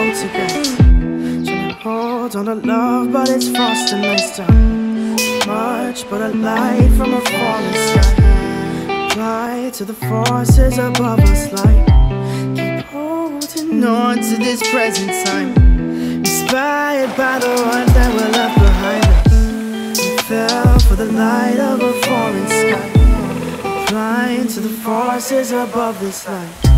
hold together. Trying to hold on to love, but it's frost and nice time. Much but a light from a falling sky. Fly to the forces above us like keep holding on to this present time. Inspired by the ones that were left behind us. We fell for the light of a falling sky. Flying to the forces above this light.